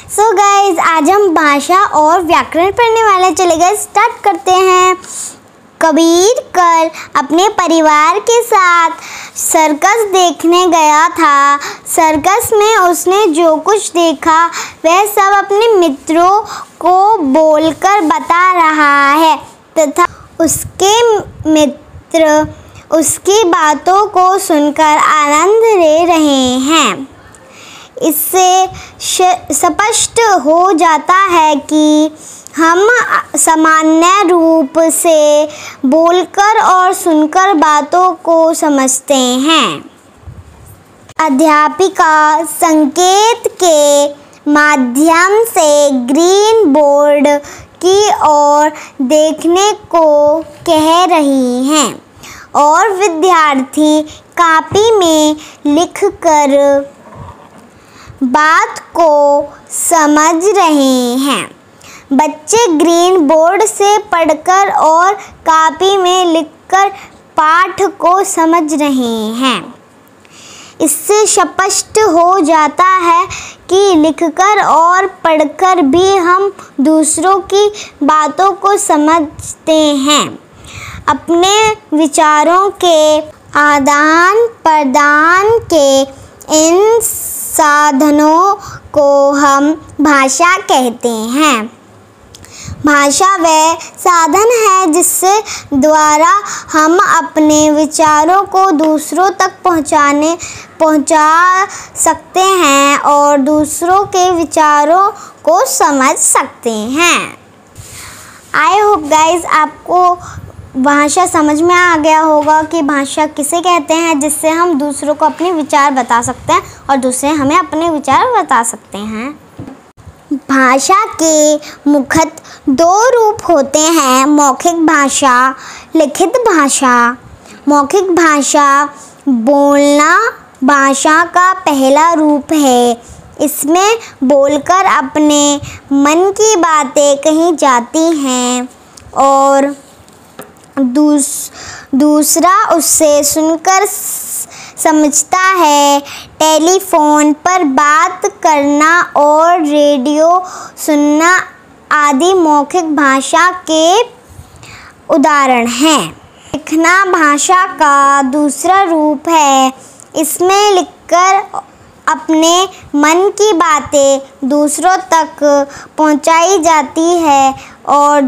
So guys आज हम भाषा और व्याकरण पढ़ने वाले। चले गए स्टार्ट करते हैं। कबीर कल अपने परिवार के साथ सर्कस देखने गया था। सर्कस में उसने जो कुछ देखा वह सब अपने मित्रों को बोलकर बता रहा है तथा उसके मित्र उसकी बातों को सुनकर आनंद ले रहे हैं। इससे स्पष्ट हो जाता है कि हम सामान्य रूप से बोलकर और सुनकर बातों को समझते हैं। अध्यापिका संकेत के माध्यम से ग्रीन बोर्ड की ओर देखने को कह रही हैं और विद्यार्थी कॉपी में लिखकर बात को समझ रहे हैं। बच्चे ग्रीन बोर्ड से पढ़कर और कॉपी में लिखकर पाठ को समझ रहे हैं। इससे स्पष्ट हो जाता है कि लिखकर और पढ़कर भी हम दूसरों की बातों को समझते हैं। अपने विचारों के आदान प्रदान के इन साधनों को हम भाषा कहते हैं। भाषा वह साधन है जिससे द्वारा हम अपने विचारों को दूसरों तक पहुंचा सकते हैं और दूसरों के विचारों को समझ सकते हैं। आई होप गाइज आपको भाषा समझ में आ गया होगा कि भाषा किसे कहते हैं, जिससे हम दूसरों को अपने विचार बता सकते हैं और दूसरे हमें अपने विचार बता सकते हैं। भाषा के मुख्यतः दो रूप होते हैं, मौखिक भाषा, लिखित भाषा। मौखिक भाषा बोलना भाषा का पहला रूप है। इसमें बोलकर अपने मन की बातें कही जाती हैं और दूसरा उससे सुनकर समझता है। टेलीफोन पर बात करना और रेडियो सुनना आदि मौखिक भाषा के उदाहरण हैं। लिखना भाषा का दूसरा रूप है। इसमें लिखकर अपने मन की बातें दूसरों तक पहुंचाई जाती है और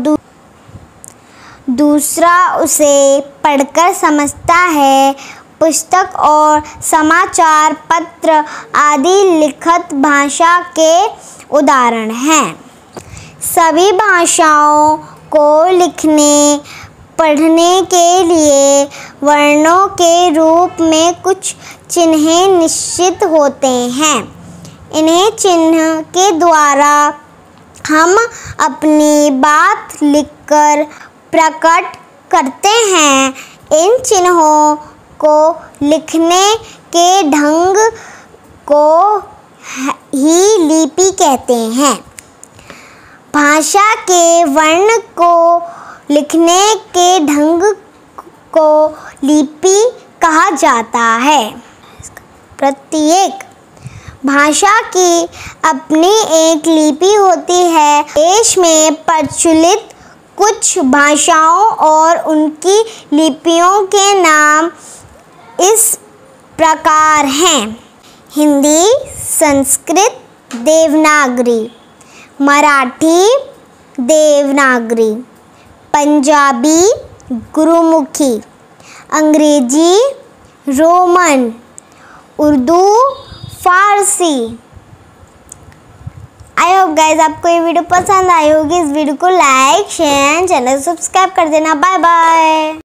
दूसरा उसे पढ़कर समझता है। पुस्तक और समाचार पत्र आदि लिखित भाषा के उदाहरण हैं। सभी भाषाओं को लिखने पढ़ने के लिए वर्णों के रूप में कुछ चिन्ह निश्चित होते हैं। इन्हें चिन्ह के द्वारा हम अपनी बात लिखकर प्रकट करते हैं। इन चिन्हों को लिखने के ढंग को ही लिपि कहते हैं। भाषा के वर्ण को लिखने के ढंग को लिपि कहा जाता है। प्रत्येक भाषा की अपनी एक लिपि होती है। देश में प्रचलित कुछ भाषाओं और उनकी लिपियों के नाम इस प्रकार हैं: Hindi, Sanskrit, Devanagari, Marathi, Devanagari, Punjabi, Gurmukhi, Angrezi, Roman, Urdu, Farsi. I hope guys आपको ये वीडियो पसंद आई होगी। इस वीडियो को लाइक शेयर चैनल सब्सक्राइब कर देना। Bye bye.